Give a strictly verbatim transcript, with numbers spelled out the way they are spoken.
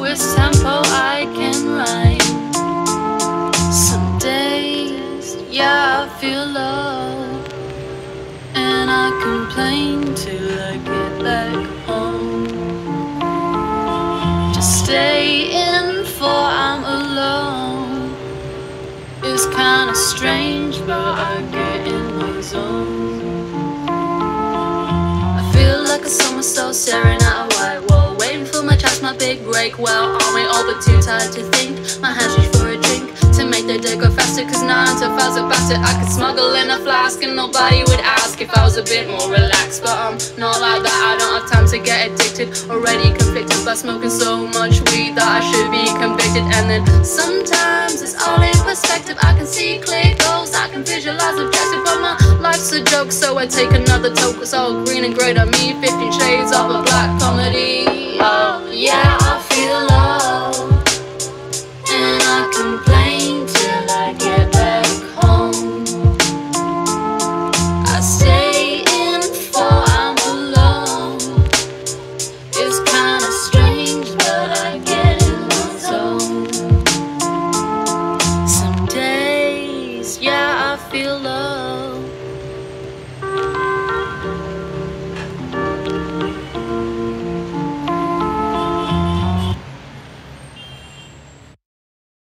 slowest tempo I can write. Some days, yeah, I feel low, and I complain till I get back home. Just stay in for I'm alone. It's kinda strange, but I get in my zone. I feel like a summer soul staring at a white wall, waiting for my chance, my big break. Well, aren't we all but too tired to think? My hands reach for a drink to make the day go faster, cause nine to five's about it. I could smuggle in a flask and nobody would ask if I was a bit more relaxed. But I'm not like that, I don't have time to get addicted. Already conflicted by smoking so much weed that I should be convicted. And then sometimes it's all in perspective. I can see clear goals, I can visualize objective, but my life's a joke, so I take another toke. It's all green and grey to me, fifteen shades of a black comedy. Oh yeah, I feel love.